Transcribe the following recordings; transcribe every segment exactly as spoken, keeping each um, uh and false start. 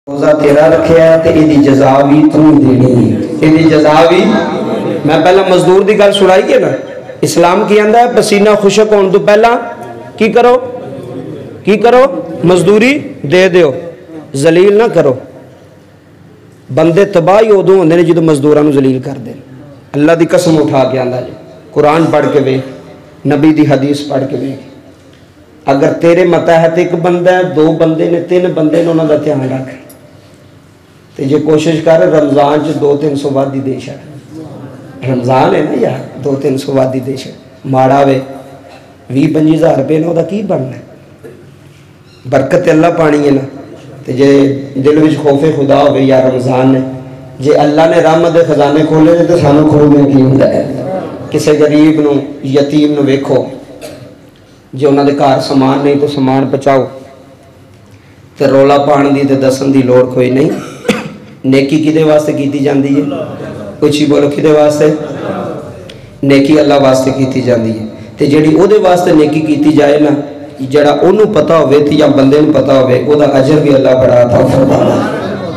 روزہ تیرا رکھیا ہے تے ایدی جزا بھی تو دینی ہے، ایدی جزا بھی میں پہلا مزدور دی گل سنائی ہے نا، اسلام کی اندر ہے پسینہ خشک ہون تو پہلا کی کرو کی کرو مزدوری دے دیو، ذلیل نہ کرو۔ بندے تباہی ادو ہوندے نے جدوں مزدوراں نوں ذلیل کر دے۔ اللہ دی قسم اٹھا کے آندا جی، قرآن پڑھ کے ویکھ، نبی دی حدیث پڑھ کے ویکھ، اگر تیرے متحت ایک بندہ ہے، دو بندے نے، تین بندے نے، انہاں دا دھیان رکھ تے جے کوشش کر رمضان چ دو تین سو وادی دے چھڑ، رمضان ہے نا یار، دو تین سو وادی دے چھڑ، ماڑا وے وی پنجی ہزار روپے نے دا کی بننا ہے؟ برکت اللہ پانی ہے نا۔ تے جے دل وچ خوف خدا ہوے یا رمضان نے، جے اللہ نے رحمت دے خزانے کھولے نے تے سانو کھولنے کی ہوندا ہے۔ کسے غریب نو یتیم نو ویکھو، جے انہاں دے گھر سامان نہیں تو سامان پہنچاؤ، تے رولا پان دی تے دسن دی لوڑ کوئی نہیں۔ نیکی کدے واسطے کیتی جاندی ہے؟ کچھ ہی بولو کدے واسطے؟ نیکی اللہ واسطے کیتی جاندی ہے۔ تے جڑی او دے واسطے نیکی کیتی جائے نا، جڑا اونوں پتہ ہوے تے یا بندے نوں پتہ ہوے، او دا اجر بھی اللہ بڑا عطا فرماتا ہے۔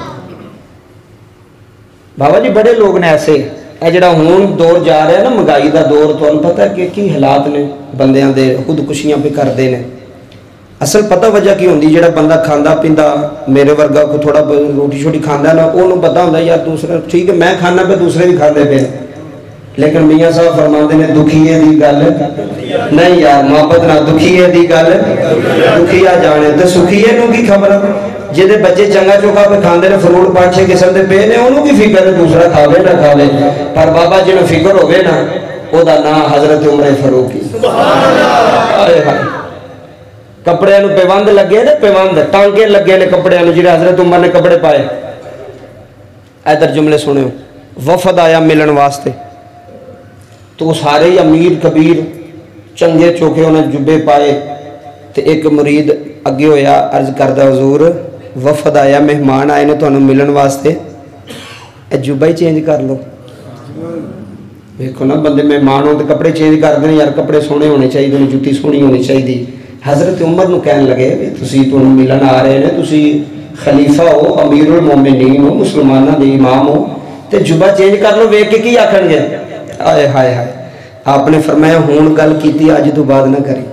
بابا جی بڑے لوگ نے ایسے، اے جڑا ہون دور جا رہا ہے نا مہنگائی دا دور، تو ان پتہ ہے کہ کی حالات نے بندیاں دے، خودکشیاں پہ کردے نے۔ اصل پتہ وجہ کی ہوندی، جڑا بندہ کھاندا پیندا میرے ورگا کو تھوڑا روٹی چھوٹی کھاندا نا، اونوں پتہ ہوندا یار دوسرا ٹھیک ہے میں کھانا پہ دوسرے بھی کھاندے پے، لیکن میاں صاحب فرماندے نے دکھیے دی گل نہیں یار، محبت نہ دکھیے دی گل دکھیا جانے تے سکھیے نوں کی خبر، جدے بچے چنگا چوکا پہ کھاندے نے فروٹ پانچ چھ قسم دے پے نے، انہوں کی فکر ہے دوسرا کھاوے نہ کھاوے، پر بابا جی نوں فکر ہوے نا، او دا نام حضرت عمر فاروق ہی۔ کپڑے نو پیوند لگے نے، پیوند ٹانکے لگے نے کپڑے نو، جڑے حضرت عمر نے کپڑے پائے۔ ادھر جملے سنو، وفد آیا ملن واسطے، تو سارے ہی امیر کبیر چنگے چوکے انہیں جبے پائے، تے ایک مرید اگے ہویا عرض کردہ حضور وفد آیا مہمان آئے نے تو انہوں ملن واسطے، اے جبہ ہی چینج کر لو۔ دیکھو نا بندے مہمان ہوں تو کپڑے چینج کر دینے، یار کپڑے سونے ہونے چاہیے، جوتی سونی ہونی چاہیے۔ حضرت عمر نو کہنے لگے تسی تو انہوں ملن آ رہے ہیں، تسی خلیفہ ہو، امیر المومنین ہو، مسلمانہ دے امام ہو، تے جبہ چینج کر لو، ویک کے کی آکھن گے؟ آئے ہائے ہائے، آپ نے فرمایا ہون گل کیتی آج تو بعد نہ کری۔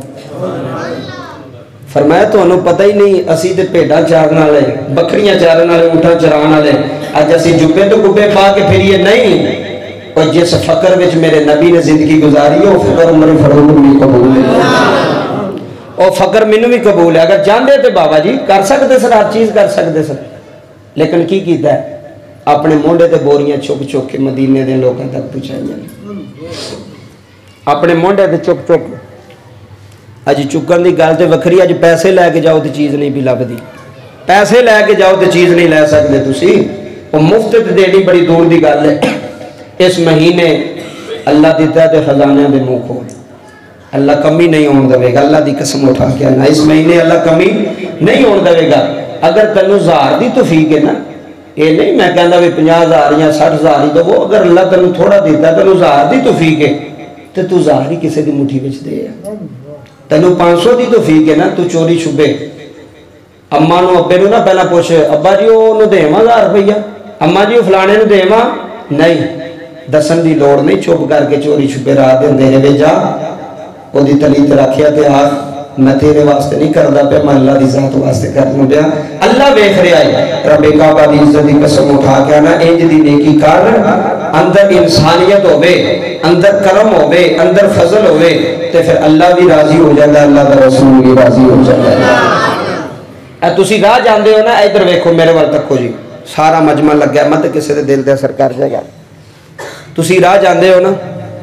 فرمایا تو انہوں پتہ ہی نہیں، اسی تے پیڑا چارنا لے، بکریاں چارنا لے، اونٹا چرانا لے، آج اسی جبے تو گبے پا کے پھر یہ نہیں۔ اور جس فقر وچ میرے نبی نے زندگی گزاری ہے، وہ فقر عمر فاروق بھی قبول ہے، اور فقر منو بھی قبول ہے۔ اگر جان دے تو بابا جی کر سکتے سر، ہر چیز کر سکتے سر، لیکن کی کیتا ہے؟ اپنے مونڈے تے بوریاں چک چک کے مدینے دے لوگوں تک پہنچائیں، اپنے مونڈے تے چک چک۔ اج چکن دی گل تے وکھری، اج پیسے لے کے جاؤ تے چیز نہیں بھی لبدی، پیسے لے کے جاؤ تے چیز نہیں لے سکتے تسی، وہ مفت تے دینی بڑی دور دی گل ہے۔ اس مہینے اللہ دیتا تے خزانے دے منہ کھول، اللہ کمی نہیں ہون دے گا، اللہ دی قسم اٹھا کے نا، اس مہینے اللہ کمی نہیں ہون دے گا۔ اگر تینوں ہزار دی توفیق ہے نا، یہ نہیں میں کہندا بھی پنجاہ ہزار یا سٹھ ہزار ہی دو، اگر اللہ تینوں تھوڑا دیتا، تینوں ہزار دی توفیق ہے تو تو ہزار ہی کسی دی مٹھی وچ دے۔ تینوں پانچ سو دی توفیق ہے نا، تو چوری چھپے اماں نو ابے نو نہ پہلا پوچھ، ابا جی وہ دیواں ہزار روپیہ، اماں جی فلانے نو دیواں نہیں، دسن دی لوڑ نہیں، چپ کر کے چوری چھپے راہ دے اندھیرے وچ جا، وہ دی تلیت رکھیا تے آخ میں تیرے واسطے نہیں کردا پیا، میں اللہ دی ذات واسطے کرنا پیا۔ اللہ ویکھ رہا ہے، رب کعبہ دی عزت دی قسم اٹھا کے نا، انج دی نیکی کر، اندر انسانیت ہوے، اندر کرم ہوے، اندر فضل ہوے، تے پھر اللہ بھی راضی ہو جائے گا، اللہ دا رسول بھی راضی ہو جائے گا۔ اے تسی راہ جاندے ہو نا، ادھر ویکھو میرے ول تکو جی، سارا مجمع لگ گیا، مت کسی دے دل تے اثر کر جائے گا۔ تسی راہ جاندے ہو نا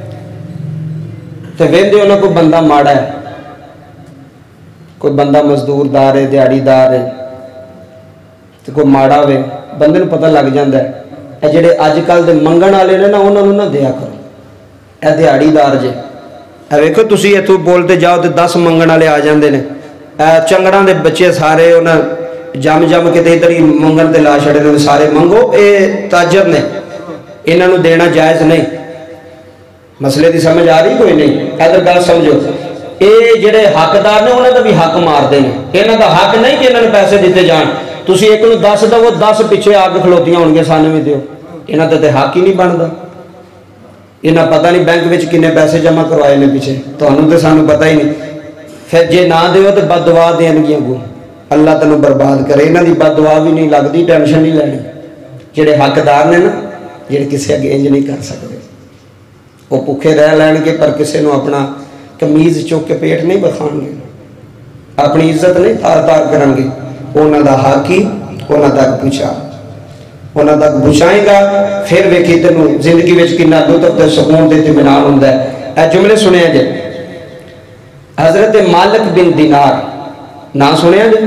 تے ویندے ہو نا کوئی بندہ ماڑا ہے، کوئی بندہ مزدور دار ہے، دیہڑی دار ہے، تو کوئی ماڑا ہوئے، بندے نو پتہ لگ جاندہ ہے۔ اے جڑے آج کل دے منگن والے نے نا، انہوں نے نہ دیا کرو، اے دیہڑی دار جے، اے ویکھو تسی اتھوں بولتے جاؤ تے دس منگن والے آ جاندے نے، اے چنگڑاں دے بچے سارے انہاں جم جم کے تے ادھر ہی منگن تے لا چھڑے نے، سارے منگو، اے تاجر نے، انہاں نو دینا جائز نہیں۔ مسئلے دی سمجھ آ رہی کوئی نہیں؟ ادھر گل سمجھو، اے جڑے حقدار نے انہوں نے بھی حق مار دے، انہوں دا حق نہیں کہ انہوں نے پیسے دیتے جان، تسی ایک نو دس دو دس پیچھے آ کے کھلوتیاں ہون گے سانو بھی دیو، انہاں تے حق ہی نہیں بندا، انہاں پتہ نہیں بینک وچ کنے پیسے جمع کروائے نے پیچھے، تانوں تے سانو پتہ ہی نہیں، پھر جے نہ دیو تے بد دعا دین گیاں گو، اللہ تینوں برباد کرے، انہاں دی بد دعا بھی نہیں لگدی، ٹینشن نہیں لینی، جڑے حقدار نے نا جڑے کسے اگے انج نہیں کر سکتے، وہ بھوکے رہ لین گے پر کسے نو اپنا کمیز چوک کے پیٹ نہیں بکھان گے، اپنی عزت نہیں تار تار کرن گے، انہاں دا حق ہی انہاں تک پہنچا، انہاں تک پہنچائے گا، پھر ویکھی تینوں زندگی وچ کنا لطف تے سکون تے اطمینان ہوندا ہے۔ اے جملے سنیا جے، حضرت مالک بن دینار، نا سنیا جے،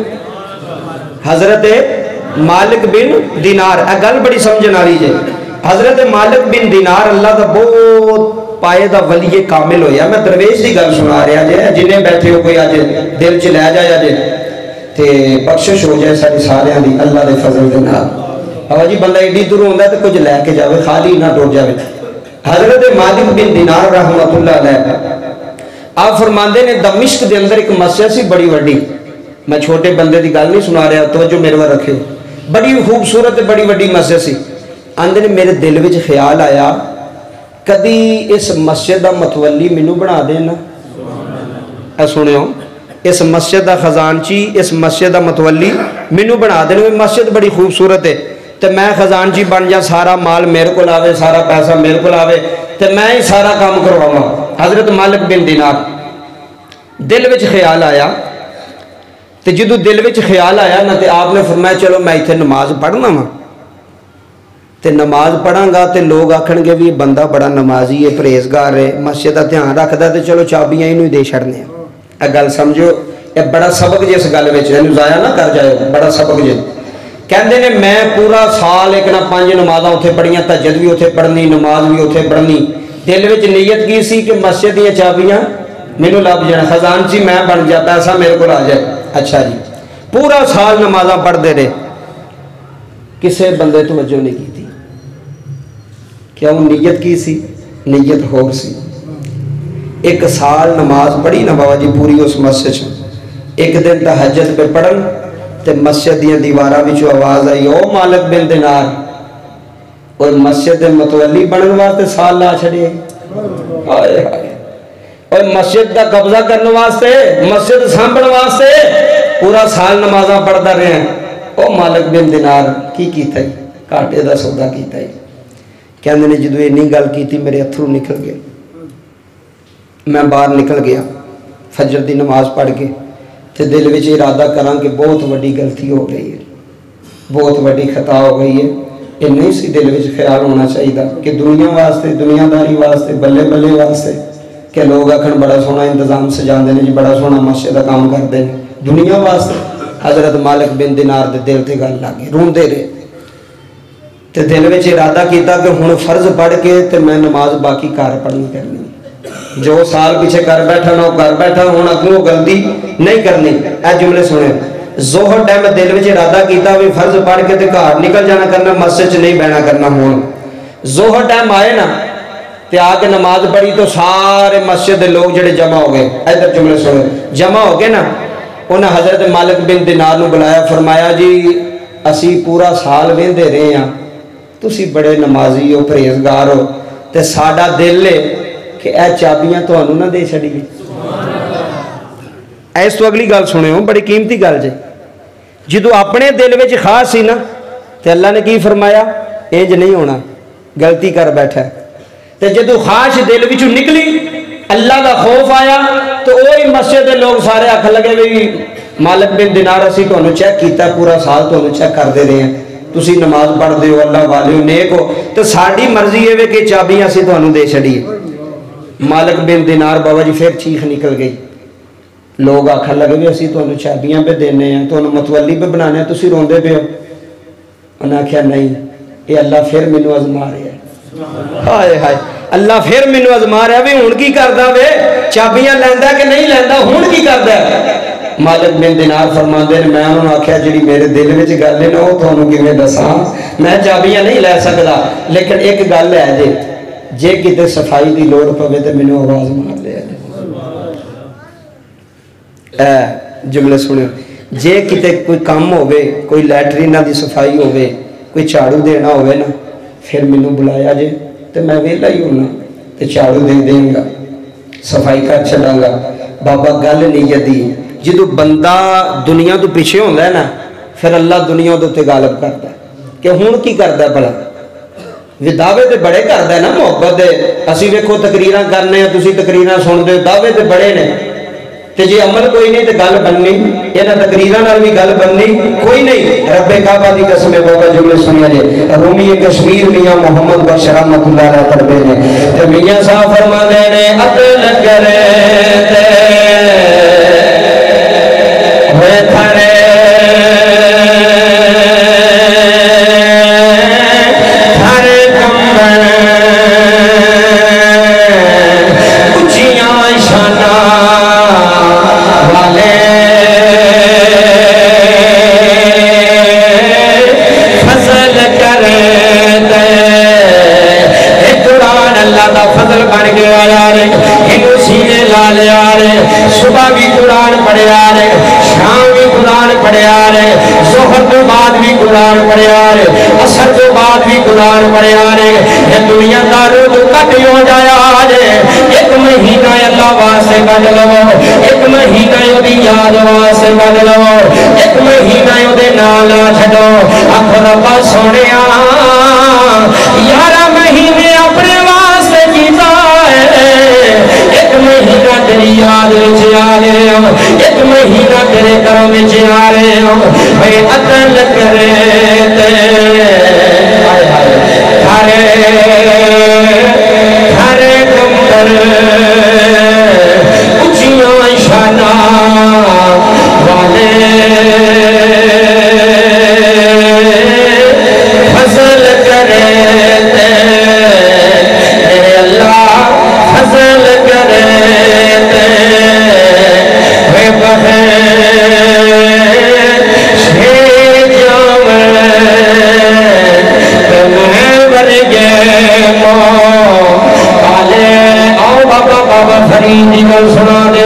حضرت مالک بن دینار، اے گل بڑی سمجھن والی جے، حضرت مالک بن دینار اللہ دا بہت پائے دا ولی کامل ہویا، میں درویش دی گل سنا رہا جے، جنہیں بیٹھے ہو کوئی آج دل چ لے جایا جے تے بخشش ہو جائے ساری ساریاں دی اللہ دے فضل دے نال، ہاں جی بندہ ایڈی دور ہوندا تے کچھ لے کے جاوے، خالی نہ ٹوٹ جاوے۔ حضرت مالک بن دینار رحمۃ اللہ علیہ آپ فرماندے نے دمشق دے اندر ایک مسجد سی بڑی وڈی، میں چھوٹے بندے دی گل نہیں سنا رہا، توجہ میرے ور رکھیو، بڑی خوبصورت بڑی وڈی مسجد سی، آندے نے میرے دل وچ خیال آیا کدی اس مسجد دا متولی مینوں بنا دینا، اے سنیو، اس مسجد دا خزانچی اس مسجد دا متولی مینوں بنا دینا، مسجد بڑی خوبصورت ہے تے میں خزانچی بن جا، سارا مال میرے کو لاوے، سارا پیسہ میرے کو لاوے تے میں ہی سارا کام کرواواں۔ حضرت مالک بن دینار دل وچ خیال آیا تے جدو دل وچ خیال آیا نا تے آپ نے فرمایا چلو میں ایتھے نماز پڑھنا وا تے نماز پڑھاں گا تے لوگ آکھن گے بھی بندہ بڑا نمازی ہے، پرہیزگار ہے، مسجد دا دھیان رکھدا تے چلو چابیاں اینوں ہی دے چھڑنے، اے گل سمجھو، اے بڑا سبق جس گل وچ اینوں ضائع نہ کر جائے، بڑا سبق جے۔ کہندے نے میں پورا سال ایک نہ پانچ نمازاں اتھے پڑھیاں، تہجد بھی اتھے پڑھنی، نماز بھی اتھے پڑھنی، دل وچ نیت کی سی کہ مسجد دیاں چابیاں مینوں لب جان، خزانچی میں بن جا، پیسہ میرے کو آ جائے۔ اچھا جی، پورا سال نمازاں پڑھدے رہے، کسے بندے توجہ نہیں کی تھی، کیا وہ نیت کی سی؟ نیت ہور سی۔ ایک سال نماز پڑھی نا بابا جی پوری اس مسجد سے، ایک دن تہجد پہ پڑھن تے مسجد دیاں دیواراں وچوں آواز آئی، او مالک بن دینار، اور مسجد دے متولی بنن واسطے سال لا چھڑے، ہائے ہائے، اور مسجد دا قبضہ کرنے واسطے، مسجد سانبھن واسطے پورا سال نمازاں پڑھدا رہے ہیں، او مالک بن دینار کی کیتا ہے؟ کاٹے دا سودا کیتا ہے۔ کہندے نے جدو اینی گل کیتی میرے اتھرو نکل گئے، میں باہر نکل گیا فجر دی نماز پڑھ کے تے دل وچ ارادہ کراں کہ بہت وڈی غلطی ہو گئی ہے، بہت وڈی خطا ہو گئی ہے، یہ نہیں سی دل وچ خیال ہونا چاہیے کہ دنیا واسطے، دنیا داری واسطے، بلے بلے واسطے کہ لوگ آکھن بڑا سونا انتظام سجاندے نے جی، بڑا سونا مسجد دا کام کردے نے، دنیا واسطے۔ حضرت مالک بن دینار دے دل تے گل لگ گئی، روندے رہے تے دل وچ ارادہ کیتا کہ ہن فرض پڑھ کے تے میں نماز باقی کار پڑھنی کرنی، جو سال پیچھے کر بیٹھا نہ کر بیٹھا، ہن اگوں غلطی نہیں کرنی۔ اے جملے سنے، ظہر ٹائم دل وچ ارادہ کیتا بھی فرض پڑھ کے تے گھر نکل جانا کرنا، مسجد چ نہیں بہنا کرنا۔ ہن ظہر ٹائم آئے نا تے آ کے نماز پڑھی تو سارے مسجد دے لوگ جڑے جمع ہو گئے، ادھر جملے سنے، جمع ہو گئے نا، انہیں حضرت مالک بن دینار نو بلایا، فرمایا جی اسی پورا سال ویندے رہے ہیں، تسی بڑے نمازی ہو، پرہیزگار ہو، تے ساڈا دل ہے کہ اے چابیاں تانوں نہ دے چھڑی۔ اس تو اگلی گل سنے ہو، بڑی قیمتی گل جے، جدو اپنے دل وچ خاص سی نا تے اللہ نے کی فرمایا، انج نہیں ہونا، غلطی کر بیٹھا، تے جدو خواہش دل وچوں نکلی، اللہ دا خوف آیا، تو وہی مسجد دے لوگ سارے آکھن لگے بھی مالک بن دینار اسی تانوں چیک کیتا، پورا سال تانوں چیک کردے رہے ہیں، تسی نماز پڑھ دے ہو، اللہ والے ہو، نیک ہو، تو ساڈی مرضی ہے کہ چابیاں اسی تانوں دے چھڑیے۔ مالک بن دینار بابا جی پھر چیخ نکل گئی، لوگ آکھن لگے بھی اسی تانوں چابیاں پہ دینے ہیں، تانوں متولی پہ بنانے ہیں، تسی روندے پہ ہو۔ انہاں آکھیا نہیں، یہ اللہ پھر مینوں آزما رہا ہے، ہائے ہائے، اللہ پھر مینوں آزما رہا ہے بھی ہن کی کردا وے، چابیاں لیندا کہ نہیں لیندا، ہن کی کردا ہے؟ مالک بن دینار فرماندے نے میں انہوں نے آکھیا جڑی میرے دل وچ گل ہے نا وہ تانوں کیویں دساں، میں چابیاں نہیں لے سکدا، لیکن ایک گل ہے جے جے کتے صفائی دی لوڑ پوے تے مینوں آواز مار لیا۔ اے جملے سنو، जे किते कोई काम होवे, कोई लैटरीना की सफाई होवे, कोई झाड़ू देना होवे ना, फिर मैनू बुलाया जे तो मैं वेला ही होना तो झाड़ू दे देंगा, सफाई कर छड़ांगा। बाबा गल नीयत दी, जो बंदा दुनिया तो पिछे होंदा है ना, फिर अल्लाह दुनिया के उत्ते गालिब करता है कि हुण की करदा भला। वे दावे तो बड़े करता है ना मुहब्बत दे, असीं वेखो तकरीरां करने, तुसीं तकरीरां सुनदे हो, दावे तो बड़े ने, ते जे अमल कोई नहीं तो गल बननी, इन्हां तकरीरां नाल भी गल बननी कोई नहीं। रब्बे काबा दी कसम है, बाबा जुमले सुनिया जे, रूमी कश्मीर मियां मोहम्मद बख्श रहमतुल्लाह अलैह करबे ने, ते मियां साहब फरमांदे ने अकल करे ते होए थारे थारे कंबन उच्चियां शाना वाले फजल करे दे। कुरान अल्लाह का फजल बन गया यार, इनू सीने ला लिया रे, सुबह भी कुरान पढ़िया रे, शाम भी कुरान पढ़िया रे, जोहर तो बाद भी कुरान पढ़िया रे, असर तो बाद भी कुरान पढ़िया रे। ये दुनिया का रोज कट हो जाया रे, एक महीना अल्लाह वास्ते कट लवो, एक महीना ओदी याद वास्ते कट लवो, एक महीना ओदे नाल ना छड्डो। आखो रब्बा सोहणिया यारा महीने अपने वास्ते कीता है, एक महीना तेरी याद विच आ रहे हो, एक महीना तेरे घरों विच आ रहे हो। भाई अकल करे ते थारे थारे कंबर उच्चियां शाना वाले फजल करे ते मेरे अल्लाह फजल करे ते वे बहे छे जावे ते मैं वर्गे मो आले। आओ बाबा बाबा फरीद की गल सुना दे,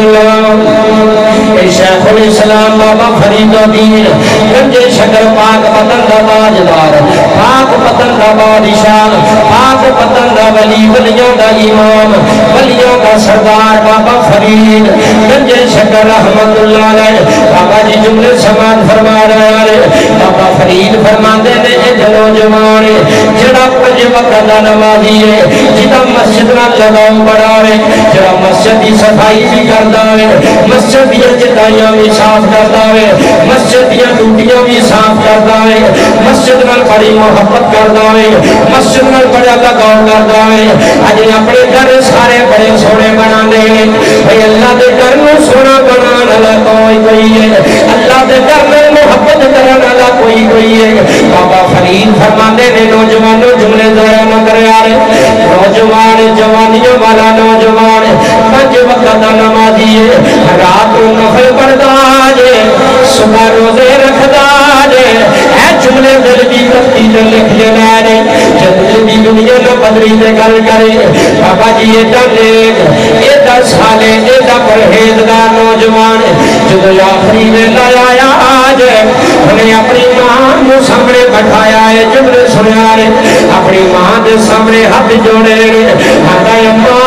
शेखुल इस्लाम बाबा फरीदुद्दीन गंजे शकर पाक पतन दा ताजदार, पाक पतन दा बादशाह, पाक पतन दा वली, वलियों दा इमाम, वलियों का सरदार बाबा फरीद गंजे शकर रहमतुल्लाह अलैह। बाबा जी जुमले समात फरमा रहे हैं, बाबा फरीद फरमाते ने एक नौजवान जड़ा पंज वक्त दा नमाजी है, जिदा मस्जिद नाल लगाव बड़ा है, जड़ा मस्जिद की सफाई भी करता है, मस्जिद दी जदाइयां भी साफ करता है, मस्जिद दी टूटियां भी साफ करता है, मस्जिद नाल बड़ी मोहब्बत करता है, मस्जिद नाल बड़ा लगाव करता है। अज अपने घर सारे बड़े सोने बना दे, भाई अल्लाह के घर में सोना बनाने वाला कोई कोई है, अल्लाह के घर में मोहब्बत करने वाला कोई कोई है। बाबा फरीद फरमाते ने नौजवानों जुमले दोहरा न करे यार, नौजवान जवानियों वाला नौजवान पंज वक्त का नमाजी है, रात को नफल पढ़दा जे, सुबह रोजे रखदा जे। ऐ जुमले दिल की तख्ती ते लिख लेना रे, जब भी दुनिया नो बदरी ते गल करे, बाबा जी एडा नेक एडा साले एडा परहेजगार नौजवान जो आखिरी वेला आया जे, उन्हें अपनी मां को सामने बैठाया है, जुमले सुनिया रे, अपनी मां के सामने हाथ जोड़े आदा अम्मा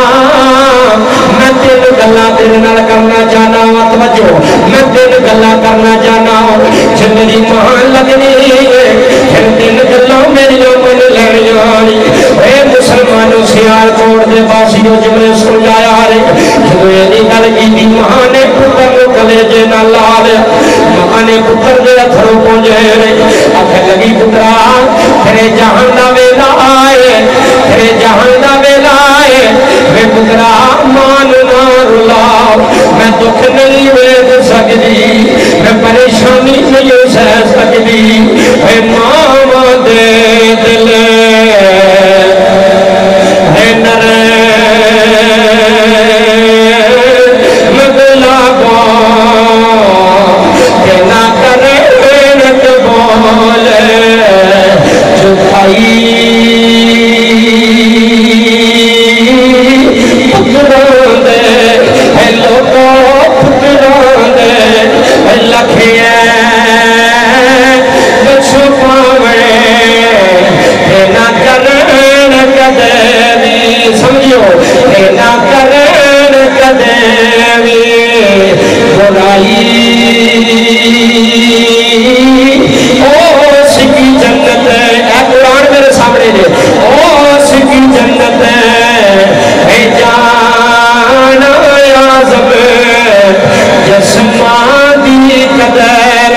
मैं तीन गल्ला तेरे नाल करना चाहना वा, तवज्जो मैं तीन गल्ला करना चाहना जे मेरी मां लगनी फिर तीन गल्ला मेरी मन लड़नी। ए मुसलमानों सियालकोट के वासियों जुमले सुन जाया रे, जो ये गल की मां ने पुत्र को कलेजे नाल ला लिया, मां ने पुत्र के हथों पहुंचे रे, आखे लगी पुत्रा तेरे जहान दा वेला आए, तेरे जहान दा वेला आए, वे पुत्रा मान ना रुलाओ, मैं दुख नहीं वेख सकती, मैं परेशानी नहीं सह सकती, वे मां दे दिल है नरे मगला बो के ना करे नक बोले चुपाई पुत्रों दे लोगों पुत्रों दे लखे کدے بھی سمجھو اے نہ کرن کدے بھی برائی او سکی جنت اے قرآن میرے سامنے دے او سکی جنت اے جان آزم جسمان دی قدر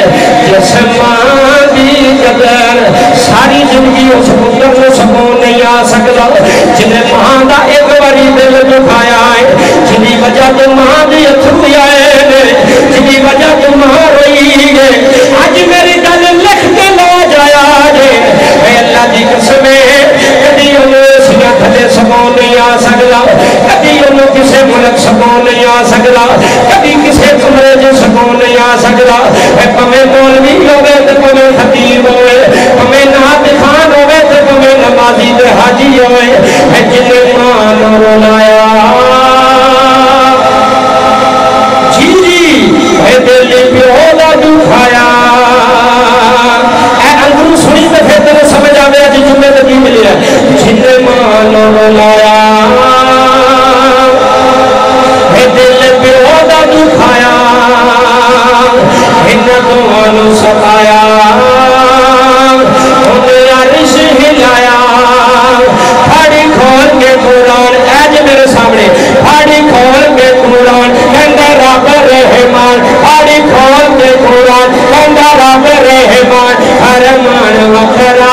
جسمان دی قدر ساری زندگی اس پتر کو سکون نہیں آ سکتا جنہیں ماں دا ایک باری دل دکھایا ہے جنہی وجہ تو ماں دی اتھروی آئے جنہی وجہ تو ماں روئی گے آج میری دل لکھ کے لا جایا جے اے اللہ دی قسمیں کدی انہیں سیاں تھلے سکون نہیں آ سکتا کدی انہیں کسے ملک سکون نہیں آ سکتا کبھی کسے کمرے جو سکون نہیں آ سکتا اے پمیں مولوی ہوئے تو پمیں خطیب ہوئے پمیں نات خان ہوئے تو پمیں نمازی دے حاجی ہوئے اے جنہیں مان رولایا جی جی اے دل پیولا دکھایا اے انگرو سنی تو پھر تیرے سمجھ آوے جی جمعے تکی ملی ہے جنہیں مان رولایا اے دل پیولا دکھایا انہیں دوانو ستایا انہیں عرش ہلایا پھاڑی کھول کے قرآن ایج میرے سامنے پھاڑی کھول کے قرآن کہندہ رب رحمان پھاڑی کھول کے قرآن کہندہ رب رحمان حرمان وکھرا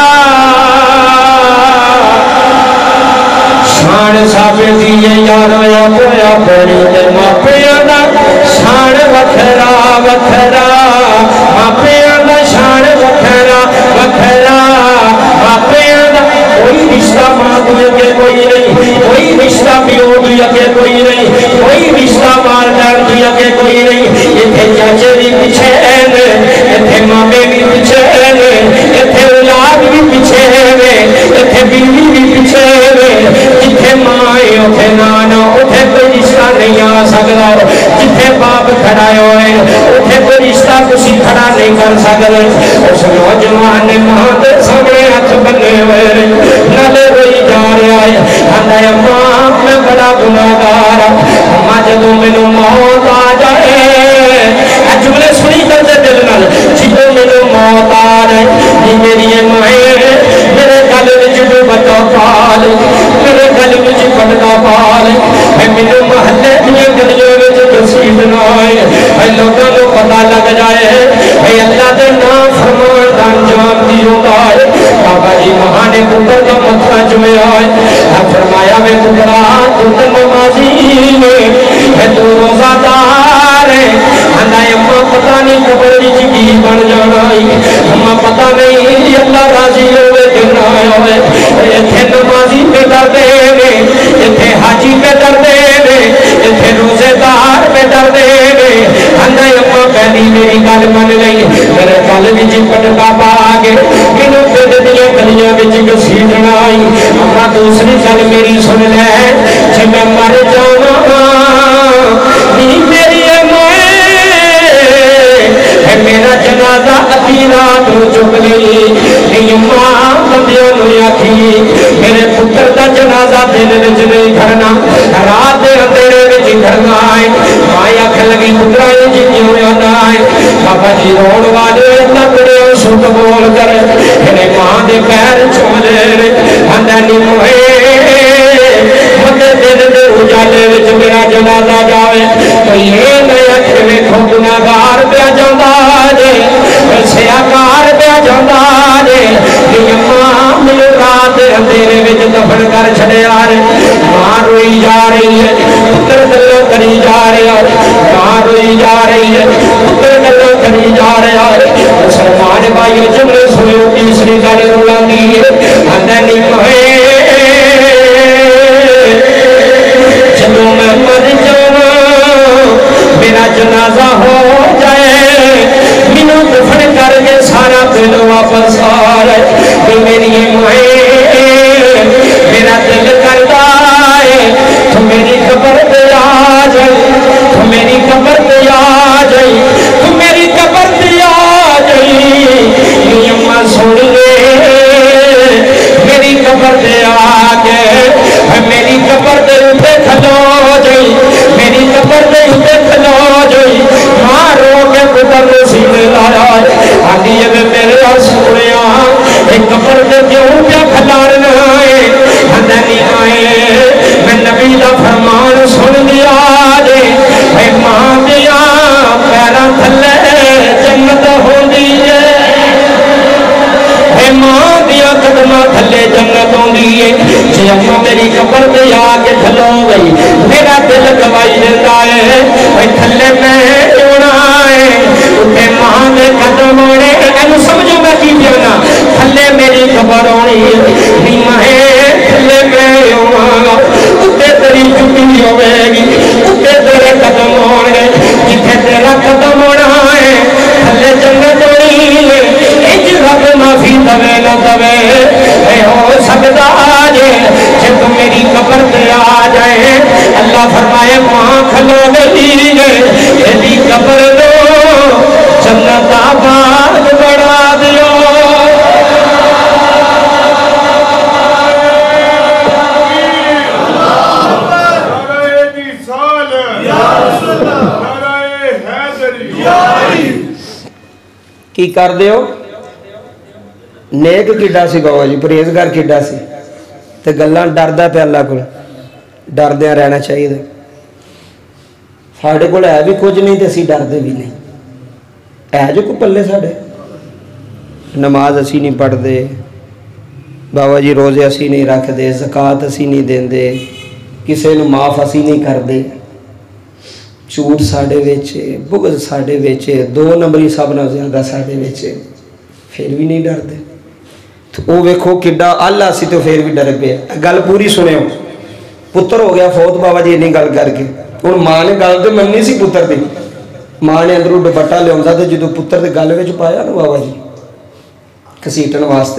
شان ثابت دیئے یارو یا پویا پڑی دے ماپیاں دا شان وکھرا وکھرا ماپیاں دا شان وکھرا وکھرا ماپیاں دا کوئی رشتہ ماں دوئے کے کوئی نہیں کوئی رشتہ پیو دوئے کے کوئی نہیں کوئی رشتہ ماردار دوئے کے کوئی نہیں یہ تھے چاچے بھی پیچھے ہیں یہ تھے مامے بھی پیچھے ہیں یہ تھے اولاد بھی پیچھے ہیں یہ تھے بیوی بھی پیچھے ہیں جتھے مائیں اتھے نانا اتھے کوئی رشتہ نہیں آ سکتا جتھے باپ کھڑا ہوئے اتھے کوئی رشتہ کسی کھڑا نہیں کر سکتا اس نوجوان نے ماں دے سامنے ہاتھ بنے ہوئے نالے روئی جا رہا ہے ہمیں ماں میں بڑا گناہگار ماں جدوں مینوں موت آ جائے اے جملے سنی کر دے دل نال جدوں مینوں موت آ جائے یہ میری مائیں میرے گل وچ ڈوبتا پال میرے گل وچ پڑتا پال اے مینوں محلے دیاں گلیاں وچ گھسیٹنا ہے اے لوکاں نوں پتہ لگ جائے اے اللہ دے نام فرمان دا انجام کی ہوتا ہے بابا جی ماں نے پتر کا متھا چومیا ہے فرمایا میں پترا تو نمازی ہے تو روزہ دار ہے ہنائے اماں پتہ نہیں قبر وچ کی بن جانا ہے اماں پتہ نہیں اللہ راضی ہوئے کہ نہ ہوئے ایتھے نمازی پہ ڈر دے گے ایتھے حاجی پہ ڈر دے گے ایتھے روزے دار پہ ڈر دے گے ہنائے اماں پہلی میری گل من گئی میرے گل وچ پٹکا پا کے مینوں پھر دیاں گلیاں وچ گھسیٹنا آئی اماں دوسری گل میری سن لے جے میں مر جاواں نی میری اے میرا جنازہ ادھی رات نو چک لی نہیں ماں بندیاں نو آکھی میرے پتر دا جنازہ دن وچ نہیں کھڑنا رات دے اندھیرے وچ کھڑنا ہے ماں آکھ لگی پترا یہ جی کیوں آنا ہے بابا جی رون والے اتنا بڑے سٹ بول کر انہیں ماں دے پیر چوم لے ہندا نہیں موہے مدے دن دے اجالے وچ میرا جنازہ جاوے تو یہ نہیں آکھے ویکھو گناہگار پیا جاندا جے سیاکار پیا جاندا جے کہ ماں مینوں رات اندھیرے وچ دفن کر چھڈیا ہے ماں روئی جا رہی ہے پتر گلاں کری جا رہا ہے ماں روئی جا رہی ہے پتر گلاں کری جا رہا ہے مسلمان بھائیو جملے سنو تیسری گل رولاندی ہے ہندا نہیں موہے جدوں میں مر جاواں میرا جنازہ ہو جائے مینوں دفن کر کے سارا دل واپس آ جائے کہ میری مائیں میرا دل کرتا ہے تو میری قبر پہ آ جائے تو میری قبر پہ آ جائے تو میری قبر پہ آ جائے یہ اماں سن لے میری میری قبر دے آگے میری قبر دے اٹھے کھلو جئی میری قبر دے اٹھے کھلو جئی ماں رو کے پتر سینے لایا آدھی اگر میرے سونے ایک قبر دے کیوں پیا کھلارنا ہے ہندنی آئے میں نبی دا فرمان سن دیا جے اے ماں دیا پیرا تھلے جنت ہوندی ہے اے ماں دیا قدمہ تھلے جنت ہوندی ہے جے اما میری قبر پہ آگے کھلو گئی میرا دل گوائی دیتا ہے اے تھلے میں ہونا ہے اٹھے ماں دے قدم ہونے اینو سمجھو میں کی دینا تھلے میری قبر ہونی نیمہ ہے تھلے میں ہونا اٹھے تیری چکی ہوئے گی اٹھے تیرے قدم ہونے جتھے تیرا قدم ہونا ہے تھلے جنت ہونی ہے اج رب معافی دوے نہ دوے اے ہو سکتا جے جب میری قبر پہ آ جائے اللہ فرمائے وہاں کھلو گئی گئے ایدی قبر دو جنت آباد بڑھا دیو کی کر دیو نیک کیڈا سی بابا جی پرہیزگار کیڈا سی تے گلاں ڈردا پہ اللہ کو ڈردیاں رہنا چاہیے ساڈے کول ہے بھی کچھ نہیں تے اسی ڈردے بھی نہیں ہے جو کو پلے ساڈے نماز اسی نہیں پڑھتے بابا جی روزے اسی نہیں رکھ دے زکات اسی نہیں دیندے کسے نو معاف اسی نہیں کر دے جھوٹ ساڈے وچ بغض ساڈے وچ دو نمبری سب نال زیادہ ساڈے وچ پھر بھی نہیں ڈرتے تو وہ ویکھو کڈا اللہ سی تو پھر بھی ڈر پے گل پوری سنو پتر ہو گیا فوت بابا جی نہیں گل کر کے ہن ماں نے گل تو مننی سی پتر دی ماں نے اندروں دوپٹہ لیا تے جدوں پتر دے گل وچ پایا نا بابا جی کسیٹن واسطے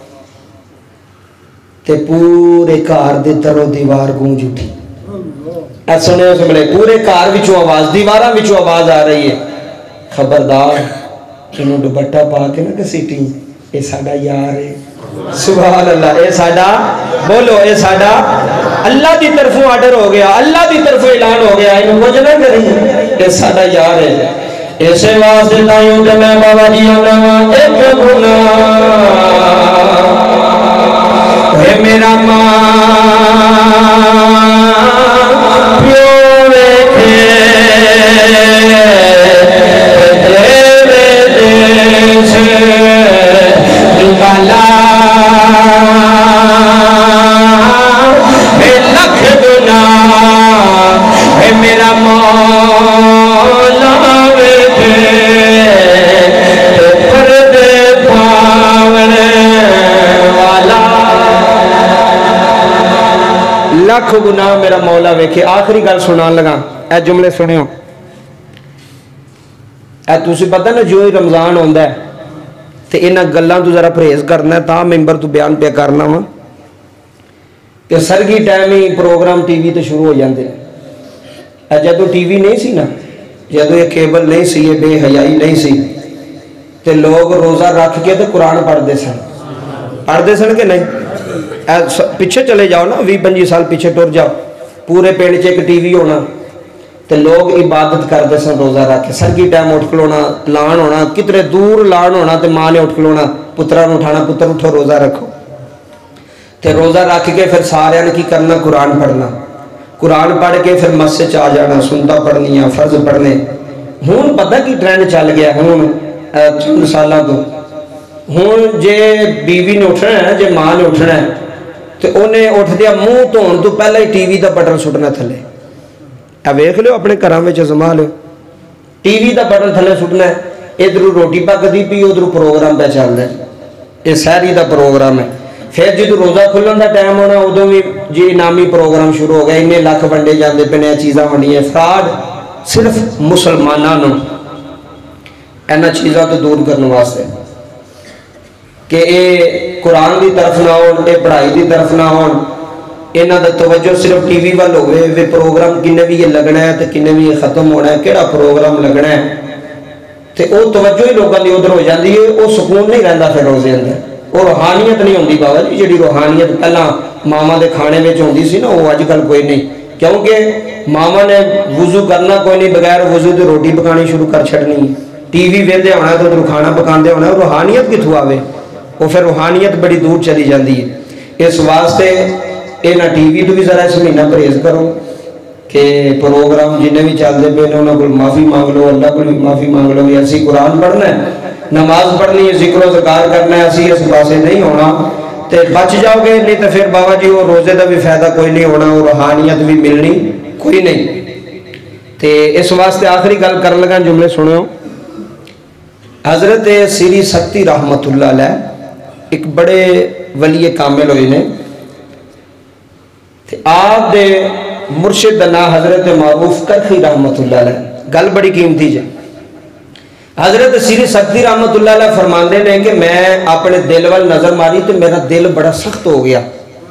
تے پورے گھر دے ترو دیوار گونج اٹھی اے سنو سمجھے پورے گھر وچوں آواز دیواراں وچوں آواز آ رہی ہے خبردار انہوں دوپٹہ پا کے نا کسیٹی اے ساڈا یار ہے سبحان اللہ اے ساڈا بولو اے ساڈا اللہ دی طرفوں آرڈر ہو گیا اللہ دی طرفوں اعلان ہو گیا انہوں کچھ نہ کریں اے ساڈا یار ہے ایسے واسطے تائیوں کہ میں بابا جی آنا ایک گناہ اے میرا ماں پیو ویکھے لکھ گناہ میرا مولا ویکھے پردے پاون والا لکھ گناہ میرا مولا ویکھے آخری گل سنان لگا اے جملے سنیو اے تسی پتہ نا جو ہی رمضان ہوندا ہے تے انہاں گلاں تو ذرا پرہیز کرنا ہے تا ممبر تو بیان پہ کرنا وا کہ سرگی ٹائم ہی پروگرام ٹی وی تو شروع ہو جاندے ہیں جدو ٹی وی نہیں سی نا جدو یہ کیبل نہیں سی یہ بے حیائی نہیں سی تے لوگ روزہ رکھ کے تو قرآن پڑھتے سن پڑھتے سن کہ نہیں پیچھے چلے جاؤ نا بھی پنجی سال پیچھے ٹر جاؤ پورے پنڈ چ ایک ٹی وی ہونا تے لوگ عبادت کرتے سن روزہ رکھ کے سرگی ٹائم اٹھ کھلونا لان ہونا کتنے دور لان ہونا تے ماں نے اٹھ کھلونا پترا نو اٹھانا پتر اٹھو روزہ رکھو تے روزہ رکھ کے پھر سارے نے کی کرنا قرآن پڑھنا قرآن پڑھ کے پھر مسجد آ جانا سنتا پڑھنی فرض پڑھنے ہوں پتہ کی ٹرینڈ چل گیا ہوں چند سالاں تو ہوں جے بیوی نے اٹھنا ہے جے ماں نے اٹھنا ہے تو انہیں اٹھ دیا منہ دھون تو پہلے ہی ٹی وی دا بٹن سٹنا تھلے اے ویکھ لو اپنے گھراں وچ آزما لو ٹی وی دا بٹن تھلے سٹنا ہے ادھر روٹی پکدی پی ادھر پروگرام پہ چلدا ہے یہ سحری دا پروگرام ہے پھر جدو روزہ کھلن دا ٹائم ہونا ادو بھی جی انعامی پروگرام شروع ہو گیا انہیں لکھ ونڈے جاندے پے نے چیزاں ونڈیاں فراڈ صرف مسلمانوں اینا چیزاں تو دور کرنے واسطے کہ اے قرآن دی طرف نہ ہون اے پڑھائی دی طرف نہ ہون اینا دا توجہ صرف ٹی وی وال ہوئے وے پروگرام کنے بھی یہ لگنا ہے تے کنے بھی یہ ختم ہونا ہے کیڑا پروگرام لگنا ہے تے او توجہ ہی لوگوں دی ادھر ہو جاندی ہے او سکون نہیں رہندا پھر روزے اندر وہ روحانیت نہیں ہوندی بابا جی جڑی روحانیت پہلا ماما دے کھانے میں ہوندی سی نا وہ اج کل کوئی نہیں کیونکہ ماما نے وضو کرنا کوئی نہیں بغیر وضو تو روٹی پکانی شروع کر چھڑنی ٹی وی ویندے ہونا تو ادھر کھانا پکاندے ہونا روحانیت کتھوں آوے وہ پھر روحانیت بڑی دور چلی جاندی ہے اس واسطے یہ نہ ٹی وی تو بھی ذرا اس مہینہ پرہیز کرو کہ پروگرام جنہیں بھی چلتے پے نے انہوں کو معافی مانگ لو اللہ کو بھی معافی مانگ لو بھی اسی قرآن پڑھنا ہے نماز پڑھنی ہے ذکر و ذکار کرنا ہے اسی اس پاسے نہیں ہونا تے بچ جاؤ گے نہیں تو پھر بابا جی وہ روزے کا بھی فائدہ کوئی نہیں ہونا وہ روحانیت بھی ملنی کوئی نہیں تے اس واسطے آخری گل کر لگا جملے سنو حضرت سری سکتی رحمت اللہ علیہ ایک بڑے ولی کامل ہوئے نے آپ دے مرشد نا حضرت معروف کرخی رحمت اللہ علیہ گل بڑی قیمتی جائے حضرت سری سکتی رحمت اللہ علیہ فرماندے نے کہ میں اپنے دل وال نظر ماری تو میرا دل بڑا سخت ہو گیا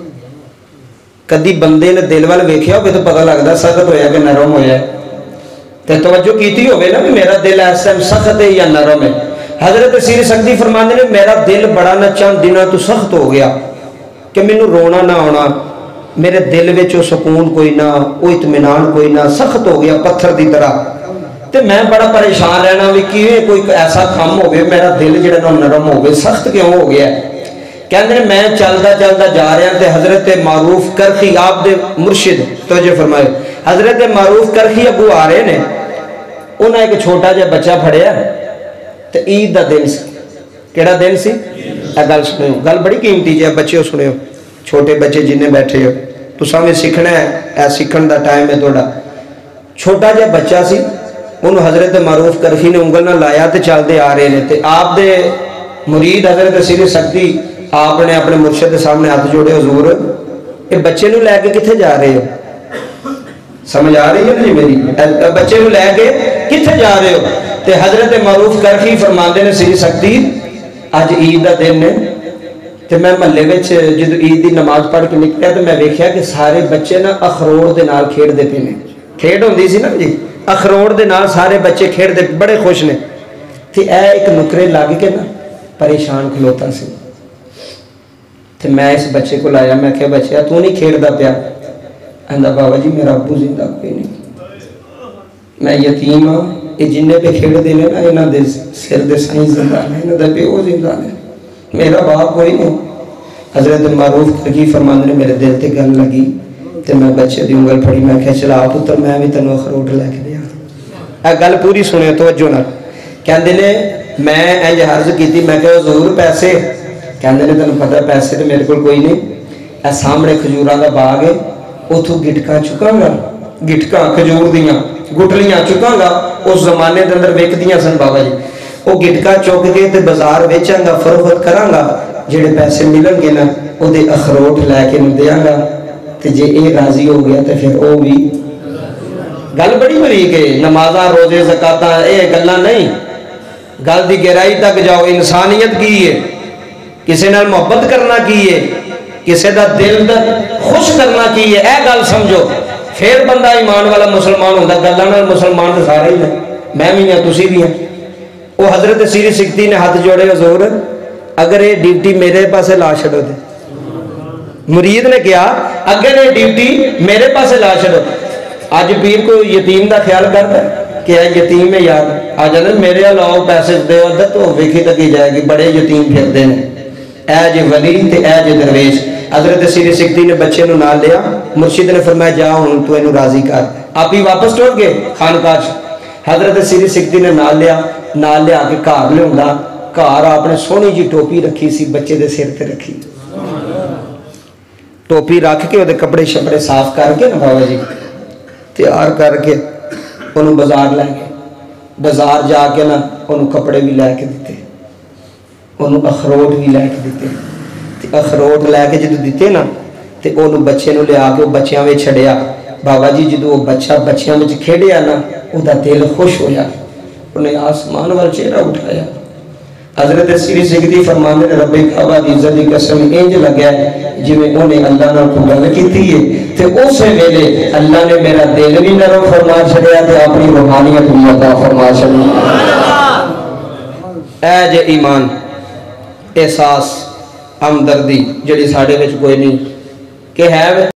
کدی بندے نے دل وال ویکھیا ہوئے تو پتہ لگتا سخت ہویا کہ نرم ہویا ہے تو توجہ کیتی ہوئے نا کہ میرا دل اس ٹائم سخت ہے یا نرم ہے حضرت سری سکتی فرماندے نے میرا دل بڑا نہ چند دنوں تو سخت ہو گیا کہ مینوں رونا نہ آنا میرے دل میں وہ سکون کوئی نہ وہ اطمینان کوئی نہ سخت ہو گیا پتھر دی طرح تو میں بڑا پریشان رہنا بھی کیویں کوئی ایسا کام ہوگی میرا دل جڑا نا نرم ہوگی سخت کیوں ہو گیا ہے کہندے میں چلدا چلدا جا رہا تے حضرت معروف کرخی آپ دے مرشد توجہ فرمائے حضرت معروف کرخی ابو آ رہے نے انہاں ایک چھوٹا جا بچہ پھڑیا تے عید دا دن سی کیڑا دن سی اے گل سنو گل بڑی قیمتی جے بچے سنو چھوٹے بچے جنہیں بیٹھے ہو تو سامنے سیکھنا ہے اے سیکھن دا ٹائم ہے توڑا چھوٹا جا بچہ سی انہوں حضرت معروف کرخی نے انگل نہ لایا تے چل دے آ رہے نے تے آپ دے مرید حضرت سری سکتی آپ نے اپنے مرشد کے سامنے ہاتھ جوڑے حضور یہ بچے نو لے کے کتھے جا رہے ہو سمجھ آ رہی ہے نا جی میری بچے نو لے کے کتھے جا رہے ہو تے حضرت معروف کرخی فرماندے نے سری سکتی اج عید دا دن نے تے میں محلے وچ جدوں عید دی نماز پڑھ کے نکلیا تے میں ویکھیا کہ سارے بچے نا اخروڑ دے نال کھیڈ دے پے نے کھیڈ ہوندی سی نا جی اخروڑ دے نال سارے بچے کھیڈ دے بڑے خوش نے تے اے ایک نکرے لگ کے نا پریشان کھلوتا سی تے میں اس بچے کو لایا میں کہ بچیا تو نہیں کھیڈدا پیا آندا بابا جی میرا ابو زندہ کوئی نہیں میں یتیم ہاں یہ جننے پہ کھیڈ دے نے نا انہاں دے سر دے سائیں زندہ نے انہاں دے پیو زندہ نے میرا باپ کوئی نہیں حضرت معروف کرخی فرماندے نے میرے دل تے گل لگی تے میں بچے دی انگل پھڑی میں کہ چلا پتر میں بھی تینوں اخروٹ لے کے دیا اے گل پوری سنو توجہ نال کہندے نے میں انج عرض کیتی میں کہ حضور پیسے کہندے نے تینوں پتہ پیسے تے میرے کول کوئی نہیں اے سامنے کھجوراں دا باغ ہے اوتھوں گٹکاں چکاں گا گٹکاں کھجور دیاں گٹلیاں چکاں گا اس زمانے دے اندر وکدیاں سن بابا جی وہ گٹکا چوک کے تے بازار ویچاں گا فروخت کراں گا جڑے پیسے ملن گے نا او دے اخروٹ لے کے دیاں گا تے جے اے راضی ہو گیا تے پھر او بھی گل بڑی بڑی کہ نمازاں روزے زکاتاں اے گلاں نہیں گل دی گہرائی تک جاؤ انسانیت کی ہے کسی نال محبت کرنا کی ہے کسی دا دل دا خوش کرنا کی ہے اے گل سمجھو پھر بندہ ایمان والا مسلمان ہوندا گلاں نال مسلمان تے سارے ہی نے میں بھی ہاں تسی بھی ہیں وہ حضرت سری سکتی نے ہاتھ جوڑے حضور اگر یہ ڈیوٹی میرے پاسے لا چھڑو دے مرید نے کیا اگر یہ ڈیوٹی میرے پاسے لا چھڑو آج پیر کو یتیم دا خیال کرتا ہے کہ اے یتیم ہے یار آ جانے میرے علاوہ پیسے دے عدت تو ویکھی تکی جائے گی بڑے یتیم پھرتے ہیں اے جے ولی تے اے جے درویش حضرت سری سکتی نے بچے نو نال لیا مرشد نے فرمایا جا ہوں تو اینو راضی کر آپ ہی واپس ٹوٹ گئے خانقاہ حضرت سری سکتی نے نال لیا نال لیا کے گھر لیا گھر آپ نے سونی جی ٹوپی رکھی سی بچے دے سر تے رکھی ٹوپی رکھ کے وہ کپڑے شپڑے صاف کر کے نا بابا جی تیار کر کے انہوں بازار لے گئے بازار جا کے نا انہوں کپڑے بھی لے کے دیتے انہوں اخروٹ بھی لے کے دیتے اخروٹ لے کے جدو دیتے نا تے انہوں بچے نو لے آ کے وہ بچیاں میں چھڑیا بابا جی جدو وہ بچہ بچیاں میں کھیڑیا نا وہ دا دل خوش ہویا انہیں آسمان وال چہرہ اٹھایا حضرت سری سکتی فرمانے نے رب کعبہ دی عزت دی قسم انج لگیا ہے جی میں انہیں اللہ نہ کو گل کیتی ہے تے اسے ویلے اللہ نے میرا دل بھی نرم فرما چھڑیا تے اپنی روحانیت بھی عطا فرما چھڑی اے جے ایمان احساس हमदर्दी जिहड़ी साडे विच कोई नहीं कि है